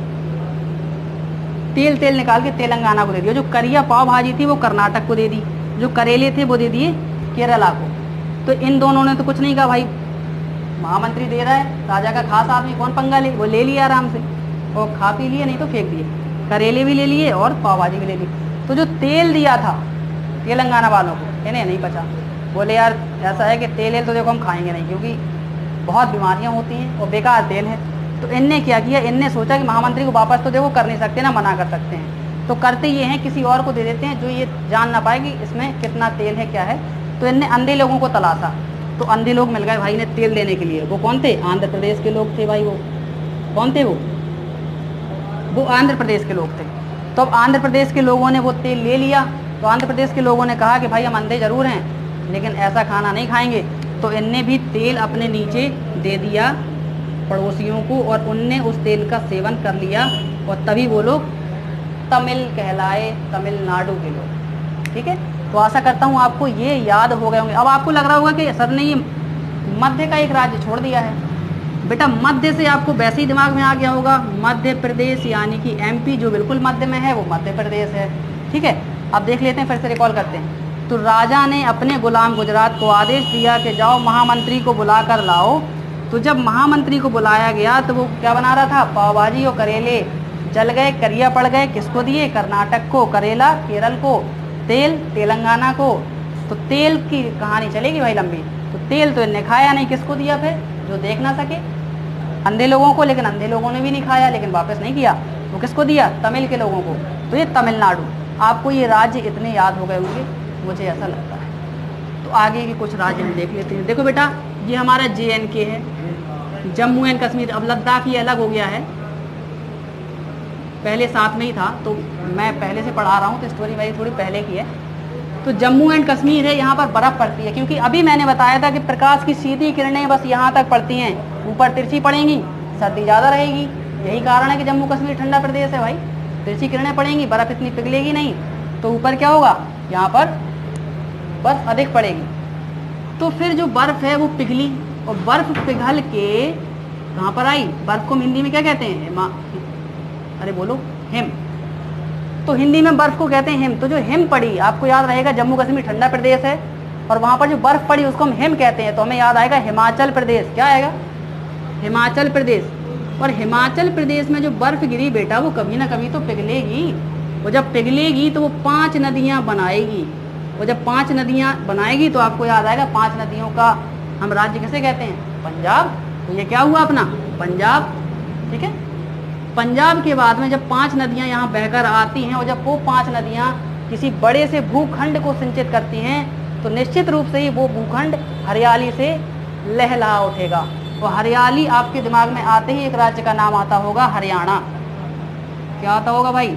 तेल निकाल के तेलंगाना को दे दिया। जो करिया पाव भाजी थी वो कर्नाटक को दे दी, जो करेले थे वो दे दिए केरला को। तो इन दोनों ने तो कुछ नहीं कहा, भाई महामंत्री दे रहा है, राजा का खास आदमी, कौन पंगा ले, वो ले लिया आराम से और खा पी लिए, नहीं तो फेंक दिए, करेले भी ले लिए और पाव भाजी भी ले ली। तो जो तेल दिया था तेलंगाना वालों को, इन्हें नहीं बचा। बोले यार ऐसा है कि तेल तो देखो हम खाएंगे नहीं, क्योंकि बहुत बीमारियां होती हैं और बेकार तेल है। तो इनने क्या किया, इनने सोचा कि महामंत्री को वापस तो देखो कर नहीं सकते ना, मना कर सकते हैं, तो करते ये हैं किसी और को दे देते हैं जो ये जान ना पाए कि इसमें कितना तेल है क्या है। तो इनने अंधे लोगों को तलाशा, तो अंधे लोग मिल गए भाई ने तेल देने के लिए। वो कौन थे, आंध्र प्रदेश के लोग थे भाई। वो कौन थे, वो आंध्र प्रदेश के लोग थे। तो अब आंध्र प्रदेश के लोगों ने वो तेल ले लिया। तो आंध्र प्रदेश के लोगों ने कहा कि भाई हम अंधे ज़रूर हैं लेकिन ऐसा खाना नहीं खाएंगे। तो इनने भी तेल अपने नीचे दे दिया पड़ोसियों को, और उनने उस तेल का सेवन कर लिया, और तभी वो लोग तमिल कहलाए, तमिलनाडु के लोग, ठीक है। तो आशा करता हूँ आपको ये याद हो गए होंगे। अब आपको लग रहा होगा कि सर ने ये मध्य का एक राज्य छोड़ दिया है। बेटा मध्य से आपको वैसे ही दिमाग में आ गया होगा, मध्य प्रदेश यानी कि एमपी जो बिल्कुल मध्य में है वो मध्य प्रदेश है, ठीक है। अब देख लेते हैं, फिर से रिकॉल करते हैं। तो राजा ने अपने गुलाम गुजरात को आदेश दिया कि जाओ महामंत्री को बुला कर लाओ। तो जब महामंत्री को बुलाया गया तो वो क्या बना रहा था, पाव भाजी और करेले। जल गए, करिया पड़ गए, किसको दिए, कर्नाटक को, करेला केरल को, तेल तेलंगाना को। तो तेल की कहानी चलेगी भाई लंबी। तो तेल तो इनने खाया नहीं, किसको दिया फिर, जो देख ना सके, अंधे लोगों को। लेकिन अंधे लोगों ने भी नहीं खाया, लेकिन वापस नहीं किया, वो किसको दिया, तमिल के लोगों को। तो ये तमिलनाडु। आपको ये राज्य इतने याद हो गए होंगे, मुझे ऐसा लगता है। तो आगे के कुछ राज्य हम देख लेते हैं। देखो बेटा, ये हमारा JNK है, जम्मू एंड कश्मीर। अब लद्दाख ये अलग हो गया है, पहले साथ में ही था, तो मैं पहले से पढ़ा रहा हूँ, तो स्टोरी मेरी थोड़ी पहले की है। तो जम्मू एंड कश्मीर है, यहाँ पर बर्फ़ पड़ती है, क्योंकि अभी मैंने बताया था कि प्रकाश की सीधी किरणें बस यहाँ तक पड़ती हैं, ऊपर तिरछी पड़ेंगी, सर्दी ज़्यादा रहेगी। यही कारण है कि जम्मू कश्मीर ठंडा प्रदेश है भाई, तिरछी किरणें पड़ेंगी, बर्फ़ इतनी पिघलेगी नहीं, तो ऊपर क्या होगा, यहाँ पर बर्फ़ अधिक पड़ेगी। तो फिर जो बर्फ़ है वो पिघली, और बर्फ़ पिघल के कहाँ पर आई, बर्फ़ को हिंदी में क्या कहते हैं, अरे बोलो, हिम। तो हिंदी में बर्फ़ को कहते हैं हिम। तो जो हिम पड़ी, आपको याद रहेगा जम्मू कश्मीर ठंडा प्रदेश है, और वहाँ पर जो बर्फ़ पड़ी उसको हम हिम कहते हैं, तो हमें याद आएगा हिमाचल प्रदेश। क्या आएगा, हिमाचल प्रदेश। और हिमाचल प्रदेश में जो बर्फ़ गिरी बेटा, वो कभी ना कभी तो पिघलेगी, वो जब पिघलेगी तो वो 5 नदियाँ बनाएगी, वो जब 5 नदियाँ बनाएगी तो आपको याद आएगा 5 नदियों का हम राज्य कैसे कहते हैं, पंजाब। तो ये क्या हुआ अपना पंजाब, ठीक है। पंजाब के बाद में जब 5 नदियाँ यहाँ बहकर आती हैं, और जब वो 5 नदियाँ किसी बड़े से भूखंड को सिंचित करती हैं, तो निश्चित रूप से ही वो भूखंड हरियाली से लहलहा उठेगा। और हरियाली आपके दिमाग में आते ही एक राज्य का नाम आता होगा, हरियाणा। क्या आता होगा भाई,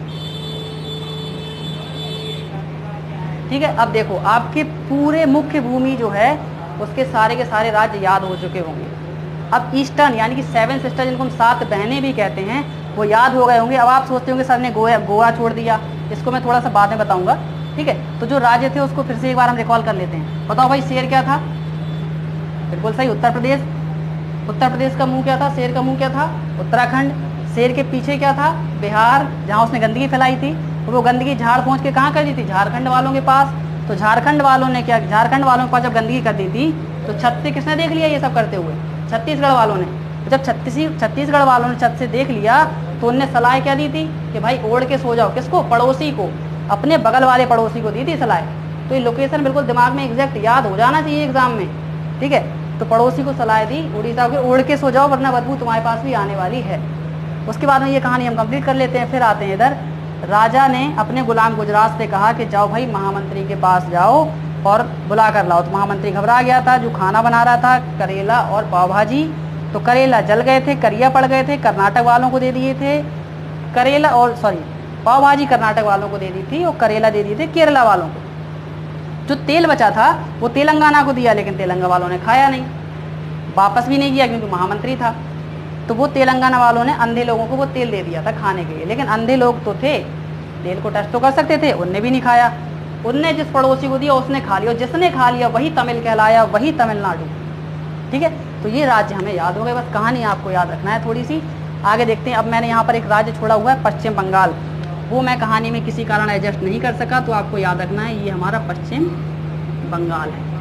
ठीक है। अब देखो, आपके पूरे मुख्य भूमि जो है उसके सारे के सारे राज्य याद हो चुके होंगे। अब ईस्टर्न यानी कि 7 सिस्टर, जिनको हम 7 बहनें भी कहते हैं, वो याद हो गए होंगे। अब आप सोचते होंगे सर ने गोवा छोड़ दिया, इसको मैं थोड़ा सा बाद में बताऊंगा, ठीक है। तो जो राज्य थे उसको फिर से एक बार हम रिकॉल कर लेते हैं। बताओ भाई, शेर क्या था, बिल्कुल सही, उत्तर प्रदेश। उत्तर प्रदेश का मुंह क्या था, शेर का मुंह क्या था, उत्तराखंड। शेर के पीछे क्या था, बिहार, जहाँ उसने गंदगी फैलाई थी, तो वो गंदगी झाड़ पहुँच के कहाँ कर दी थी, झारखंड वालों के पास। तो झारखंड वालों ने क्या, झारखंड वालों के पास जब गंदगी कर दी थी, तो छत से किसने देख लिया ये सब करते हुए? छत्तीसगढ़ वालों ने। जब छत्तीसगढ़ वालों ने छत से देख लिया तो उनने सलाह क्या दी थी कि भाई ओढ़ के सो जाओ। किसको? पड़ोसी को, अपने बगल वाले पड़ोसी को दी थी सलाह। तो ये लोकेशन बिल्कुल दिमाग में एग्जैक्ट याद हो जाना चाहिए एग्जाम में, ठीक है। तो पड़ोसी को सलाह दी उड़ीसा के, ओढ़ के सो जाओ वरना बदबू तुम्हारे पास भी आने वाली है। उसके बाद में ये कहानी हम कंप्लीट कर लेते हैं, फिर आते हैं इधर। राजा ने अपने गुलाम गुजरात से कहा कि जाओ भाई महामंत्री के पास जाओ और बुला कर लाओ। तो महामंत्री घबरा गया था, जो खाना बना रहा था करेला और पाव भाजी। तो करेला जल गए थे, करिया पड़ गए थे, कर्नाटक वालों को दे दिए थे करेला, और सॉरी पाव भाजी कर्नाटक वालों को दे दी थी और करेला दे दिए थे केरला वालों को। जो तेल बचा था वो तेलंगाना को दिया, लेकिन तेलंगाना वालों ने खाया नहीं, वापस भी नहीं किया क्योंकि महामंत्री था। तो वो तेलंगाना वालों ने अंधे लोगों को वो तेल दे दिया था खाने के लिए, लेकिन अंधे लोग तो थे, तेल को टेस्ट तो कर सकते थे, उनने भी नहीं खाया। उनने जिस पड़ोसी को दिया उसने खा लिया, जिसने खा लिया वही तमिल कहलाया, वही तमिलनाडु, ठीक है। तो ये राज्य हमें याद हो गए, बस कहानी आपको याद रखना है थोड़ी सी। आगे देखते हैं। अब मैंने यहाँ पर एक राज्य छोड़ा हुआ है पश्चिम बंगाल, वो मैं कहानी में किसी कारण एडजस्ट नहीं कर सका, तो आपको याद रखना है ये हमारा पश्चिम बंगाल है।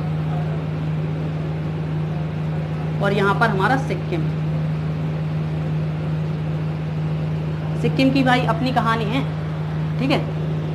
और यहाँ पर हमारा सिक्किम, सिक्किम की भाई अपनी कहानी है, ठीक है।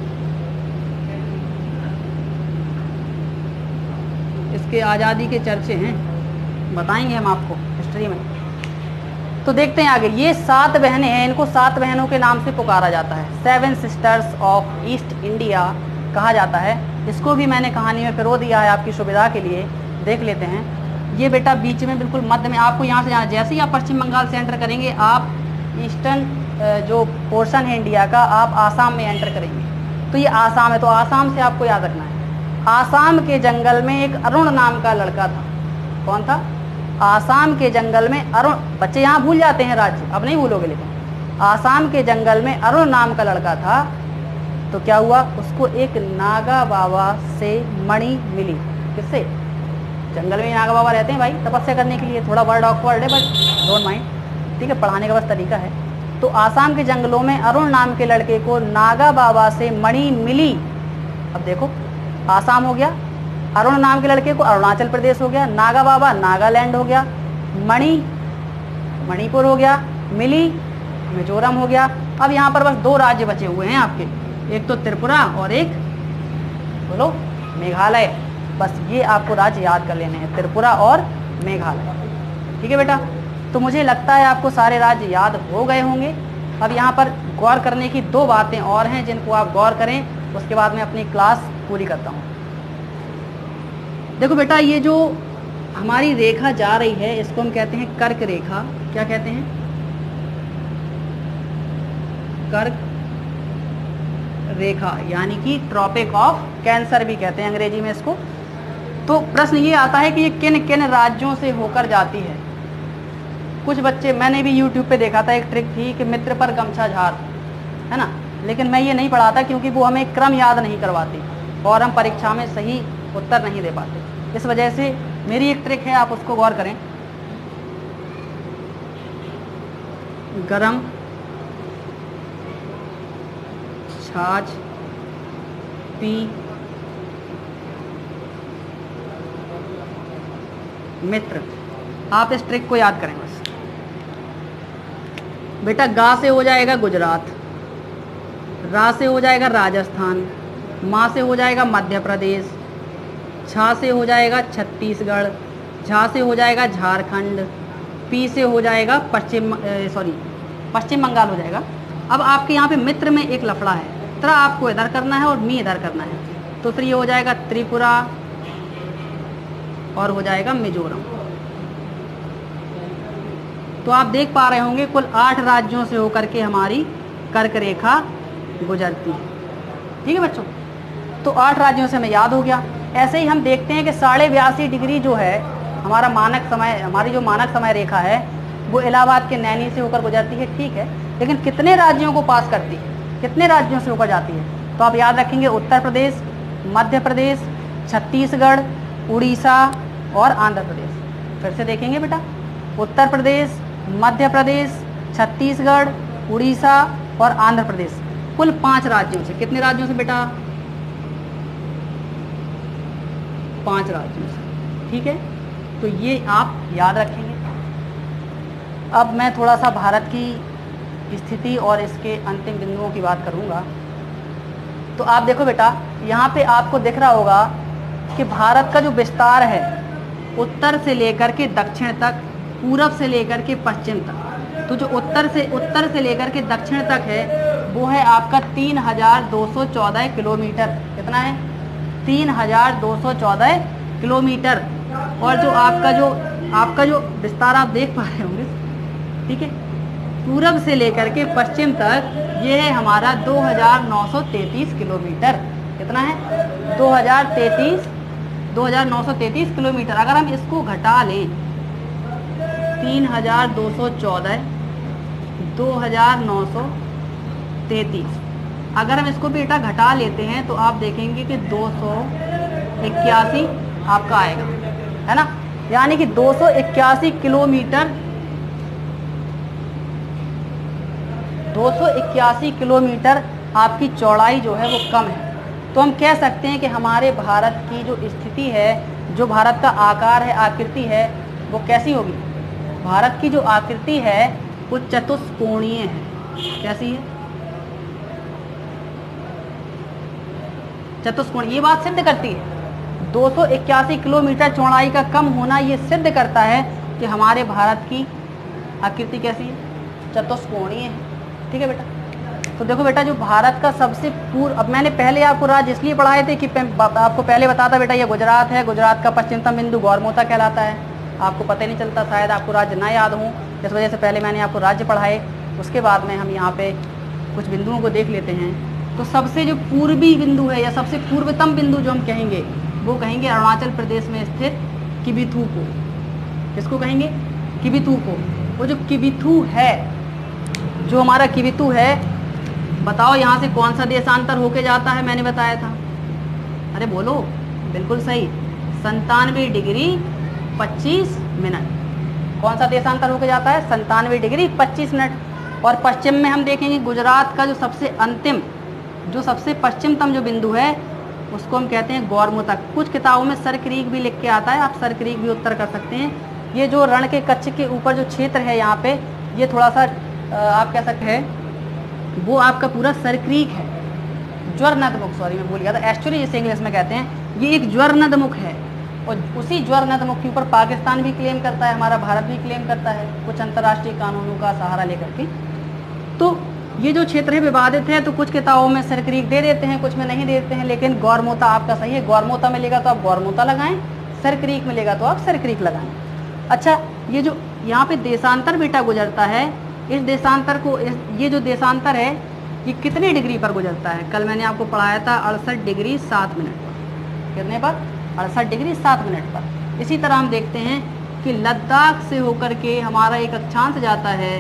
इसके आज़ादी के चर्चे हैं, बताएंगे हम आपको हिस्ट्री में। तो देखते हैं आगे। ये 7 बहनें हैं, इनको 7 बहनों के नाम से पुकारा जाता है, 7 सिस्टर्स ऑफ ईस्ट इंडिया कहा जाता है। इसको भी मैंने कहानी में पिरो दिया है आपकी सुविधा के लिए, देख लेते हैं। ये बेटा बीच में बिल्कुल मध्य में, आपको यहाँ से जाना, जैसे ही आप पश्चिम बंगाल से एंटर करेंगे आप ईस्टर्न जो पोर्शन है इंडिया का, आप आसाम में एंटर करेंगे तो ये आसाम है। तो आसाम से आपको याद रखना है, आसाम के जंगल में एक अरुण नाम का लड़का था। कौन था? आसाम के जंगल में अरुण, बच्चे यहाँ भूल जाते हैं राज्य, अब नहीं भूलोगे, लेकिन आसाम के जंगल में अरुण नाम का लड़का था। तो क्या हुआ, उसको एक नागा बाबा से मणि मिली। किससे? जंगल में नागा बाबा रहते हैं भाई तपस्या करने के लिए, थोड़ा वर्ड ऑकवर्ड है बट डोंट माइंड, ठीक है, पढ़ाने का बस तरीका है। तो आसाम के जंगलों में अरुण नाम के लड़के को नागा बाबा से मणि मिली। अब देखो आसाम हो गया, अरुण नाम के लड़के को अरुणाचल प्रदेश हो गया, नागा बाबा नागालैंड हो गया, मणि मणिपुर हो गया, मिली मिजोरम हो गया। अब यहाँ पर बस 2 राज्य बचे हुए हैं आपके, एक तो त्रिपुरा और एक बोलो मेघालय। बस ये आपको राज्य याद कर लेने हैं, त्रिपुरा और मेघालय, ठीक है बेटा। तो मुझे लगता है आपको सारे राज्य याद हो गए होंगे। अब यहाँ पर गौर करने की 2 बातें और हैं जिनको आप गौर करें, उसके बाद मैं अपनी क्लास पूरी करता हूँ। देखो बेटा, ये जो हमारी रेखा जा रही है इसको हम कहते हैं कर्क रेखा। क्या कहते हैं? कर्क रेखा, यानी कि ट्रॉपिक ऑफ कैंसर भी कहते हैं अंग्रेजी में इसको। तो प्रश्न ये आता है कि ये किन किन राज्यों से होकर जाती है। कुछ बच्चे, मैंने भी YouTube पे देखा था, एक ट्रिक थी कि मित्र पर गमछा झाड़, है ना, लेकिन मैं ये नहीं पढ़ाता क्योंकि वो हमें क्रम याद नहीं करवाती और हम परीक्षा में सही उत्तर नहीं दे पाते। इस वजह से मेरी एक ट्रिक है, आप उसको गौर करें। गरम छाछ पी मित्र, आप इस ट्रिक को याद करें बस। बेटा गा से हो जाएगा गुजरात, रा से हो जाएगा राजस्थान, माँ से हो जाएगा मध्य प्रदेश, छा से हो जाएगा छत्तीसगढ़, झा से हो जाएगा झारखंड, पी से हो जाएगा पश्चिम बंगाल हो जाएगा। अब आपके यहाँ पे मित्र में एक लफड़ा है, त्रा आपको इधर करना है और मी इधर करना है, तो फिर ये हो जाएगा त्रिपुरा और हो जाएगा मिजोरम। तो आप देख पा रहे होंगे कुल 8 राज्यों से होकर के हमारी कर्क रेखा गुजरती है, ठीक है बच्चों। तो 8 राज्यों से हमें याद हो गया। ऐसे ही हम देखते हैं कि 82.5 डिग्री जो है हमारा मानक समय, हमारी जो मानक समय रेखा है वो इलाहाबाद के नैनी से होकर गुजरती है, ठीक है, लेकिन कितने राज्यों को पास करती है, कितने राज्यों से होकर जाती है? तो आप याद रखेंगे उत्तर प्रदेश, मध्य प्रदेश, छत्तीसगढ़, उड़ीसा और आंध्र प्रदेश। फिर से देखेंगे बेटा, उत्तर प्रदेश, मध्य प्रदेश, छत्तीसगढ़, उड़ीसा और आंध्र प्रदेश, कुल 5 राज्यों से। कितने राज्यों से बेटा? 5 राज्यों से, ठीक है। तो ये आप याद रखेंगे। अब मैं थोड़ा सा भारत की स्थिति और इसके अंतिम बिंदुओं की बात करूंगा। तो आप देखो बेटा, यहाँ पे आपको दिख रहा होगा कि भारत का जो विस्तार है उत्तर से लेकर के दक्षिण तक, पूरब से लेकर के पश्चिम तक, तो जो उत्तर से लेकर के दक्षिण तक है वो है आपका 3214 किलोमीटर। कितना है? 3214 किलोमीटर। और जो आपका जो विस्तार आप देख पा रहे होंगे, ठीक है, पूरब से लेकर के पश्चिम तक ये है हमारा 2933 किलोमीटर। कितना है? 2933 किलोमीटर। अगर हम इसको घटा लें 3214 2933, अगर हम इसको बेटा घटा लेते हैं तो आप देखेंगे कि 281 आपका आएगा, है ना। यानी कि 281 किलोमीटर, 281 किलोमीटर आपकी चौड़ाई जो है वो कम है। तो हम कह सकते हैं कि हमारे भारत की जो स्थिति है, जो भारत का आकार है, आकृति है, वो कैसी होगी? भारत की जो आकृति है वो चतुष्कोणीय है। कैसी है? चतुष्कोणीय। ये बात सिद्ध करती है, 281 किलोमीटर चौड़ाई का कम होना ये सिद्ध करता है कि हमारे भारत की आकृति कैसी है? चतुष्कोणीय है। ठीक है बेटा। तो देखो बेटा, जो भारत का सबसे पूर्व, अब मैंने पहले आपको राज्य इसलिए पढ़ाए थे कि आपको पहले बताता बेटा ये गुजरात है, गुजरात का पश्चिमतम बिंदु गौरमोता कहलाता है। आपको पता ही नहीं चलता, शायद आपको राज्य ना याद हो, इस वजह से पहले मैंने आपको राज्य पढ़ाए। उसके बाद में हम यहाँ पे कुछ बिंदुओं को देख लेते हैं। तो सबसे जो पूर्वी बिंदु है या सबसे पूर्वतम बिंदु जो हम कहेंगे वो कहेंगे अरुणाचल प्रदेश में स्थित किबिथु को। किसको कहेंगे? किबिथु को। वो जो किबिथु है, जो हमारा किबिथु है, बताओ यहाँ से कौन सा देशांतर होके जाता है? मैंने बताया था, अरे बोलो, बिल्कुल सही, 97 डिग्री 25 मिनट। कौन सा देशांतर होके जाता है? 97 डिग्री 25 मिनट। और पश्चिम में हम देखेंगे गुजरात का जो सबसे अंतिम, जो सबसे पश्चिमतम जो बिंदु है उसको हम कहते हैं गौरमोता। कुछ किताबों में सर क्रीक भी लिख के आता है, आप सर क्रीक भी उत्तर कर सकते हैं। ये जो रण के कच्छ के ऊपर जो क्षेत्र है यहाँ पे, ये थोड़ा सा आप कह सकते हैं वो आपका पूरा सर क्रीक है। ज्वर नदमुख, सॉरी मैं भूल गया था, एस्चुरी जिसे इंग्लिश में कहते हैं, ये एक ज्वर नदमुख है। और उसी ज्वर नदमुख के ऊपर पाकिस्तान भी क्लेम करता है, हमारा भारत भी क्लेम करता है, कुछ अंतर्राष्ट्रीय कानूनों का सहारा लेकर के। तो ये जो क्षेत्र है विवादित है, तो कुछ किताबों में सर क्रीक दे देते हैं, कुछ में नहीं देते हैं। लेकिन गौरमोता आपका सही है। गौरमोता मिलेगा तो आप गौरमोता लगाएं, सर क्रीक मिलेगा तो आप सर क्रीक लगाएं। अच्छा, ये जो यहाँ पे देशांतर बेटा गुजरता है, इस देशांतर को, ये जो देशांतर है ये कितने डिग्री पर गुजरता है? कल मैंने आपको पढ़ाया था 68 डिग्री 7 मिनट पर। कितने पर? 68 डिग्री 7 मिनट पर। इसी तरह हम देखते हैं कि लद्दाख से होकर के हमारा एक अक्षांश जाता है,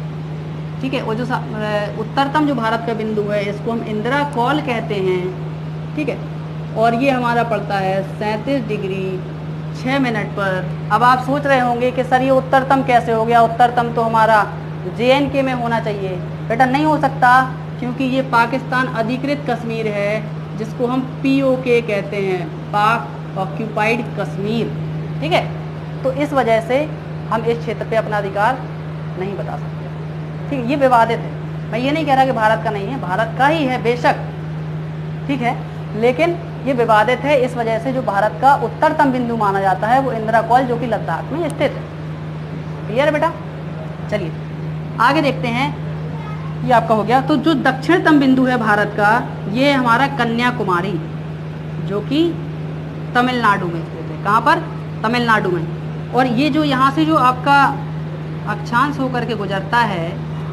ठीक है। और जो उत्तरतम जो भारत का बिंदु है इसको हम इंदिरा कॉल कहते हैं, ठीक है। और ये हमारा पड़ता है 37 डिग्री 6 मिनट पर। अब आप सोच रहे होंगे कि सर ये उत्तरतम कैसे हो गया? उत्तरतम तो हमारा JNK में होना चाहिए। बेटा नहीं हो सकता, क्योंकि ये पाकिस्तान अधिकृत कश्मीर है, जिसको हम POK कहते हैं, पाक ऑक्यूपाइड कश्मीर, ठीक है। तो इस वजह से हम इस क्षेत्र पे अपना अधिकार नहीं बता सकते, ठीक है। ये विवादित है। मैं ये नहीं कह रहा कि भारत का नहीं है, भारत का ही है बेशक, ठीक है, लेकिन ये विवादित है। इस वजह से जो भारत का उत्तरतम बिंदु माना जाता है वो इंदिरा कॉल, जो कि लद्दाख में स्थित है। क्लियर है बेटा? चलिए आगे देखते हैं। ये आपका हो गया। तो जो दक्षिणतम बिंदु है भारत का, ये हमारा कन्याकुमारी, जो कि तमिलनाडु में स्थित है। कहाँ पर? तमिलनाडु में। और ये जो यहाँ से जो आपका अक्षांश होकर के गुजरता है,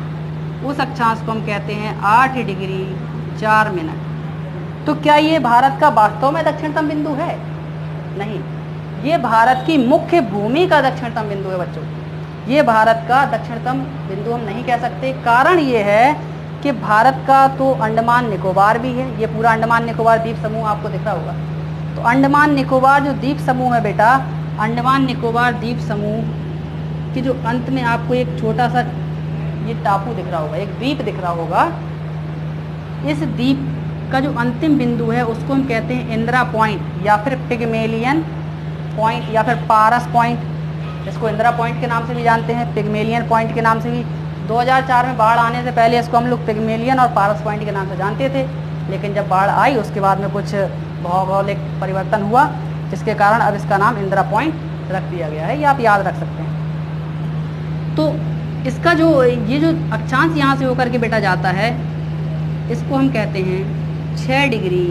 उस अक्षांश को हम कहते हैं 8 डिग्री 4 मिनट। तो क्या ये भारत का वास्तव में दक्षिणतम बिंदु है? नहीं, ये भारत की मुख्य भूमि का दक्षिणतम बिंदु है बच्चों। ये भारत का दक्षिणतम बिंदु हम नहीं कह सकते। कारण ये है कि भारत का तो अंडमान निकोबार भी है। ये पूरा अंडमान निकोबार द्वीप समूह आपको दिख रहा होगा। तो अंडमान निकोबार जो द्वीप समूह है बेटा, अंडमान निकोबार द्वीप समूह के जो अंत में आपको एक छोटा सा ये टापू दिख रहा होगा, एक द्वीप दिख रहा होगा। इस द्वीप का जो अंतिम बिंदु है उसको हम कहते हैं इंदिरा पॉइंट या फिर पिगमेलियन पॉइंट या फिर पारस पॉइंट, इसको इंदिरा पॉइंट के नाम से भी जानते हैं, पिग्मेलियन पॉइंट के नाम से भी। 2004 में बाढ़ आने से पहले इसको हम लोग पिग्मेलियन और पारस पॉइंट के नाम से जानते थे, लेकिन जब बाढ़ आई उसके बाद में कुछ भौगोलिक परिवर्तन हुआ, जिसके कारण अब इसका नाम इंदिरा पॉइंट रख दिया गया है, ये आप याद रख सकते हैं। तो इसका जो ये जो अक्षांश यहाँ से होकर के बेटा जाता है, इसको हम कहते हैं 6 डिग्री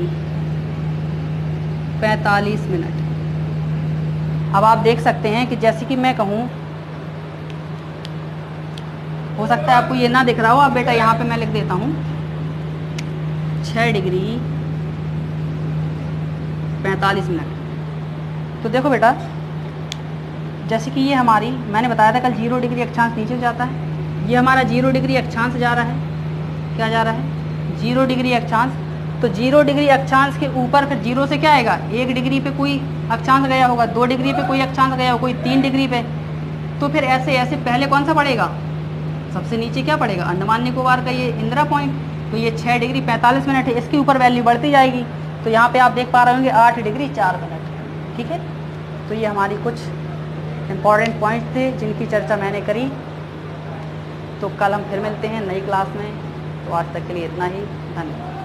45 मिनट। अब आप देख सकते हैं कि जैसे कि मैं कहूँ, हो सकता है आपको ये ना दिख रहा हो, अब बेटा यहाँ पे मैं लिख देता हूँ 6 डिग्री 45 मिनट। तो देखो बेटा, जैसे कि ये हमारी, मैंने बताया था कल 0 डिग्री अक्षांश नीचे जाता है, ये हमारा 0 डिग्री अक्षांश जा रहा है। क्या जा रहा है? 0 डिग्री अक्षांश। तो 0 डिग्री अक्षांश के ऊपर फिर 0 से क्या आएगा, 1 डिग्री पे कोई अक्षांश गया होगा, 2 डिग्री पे कोई अक्षांश गया होगा, कोई 3 डिग्री पे। तो फिर ऐसे ऐसे पहले कौन सा पड़ेगा? सबसे नीचे क्या पड़ेगा? अंडमान निकोबार का ये इंदिरा पॉइंट। तो ये 6 डिग्री 45 मिनट है, इसके ऊपर वैल्यू बढ़ती जाएगी। तो यहाँ पे आप देख पा रहे होंगे 8 डिग्री 4 मिनट। ठीक है, तो ये हमारी कुछ इम्पॉर्टेंट पॉइंट्स थे जिनकी चर्चा मैंने करी। तो कल हम फिर मिलते हैं नई क्लास में। तो आज तक के लिए इतना ही, धन्यवाद।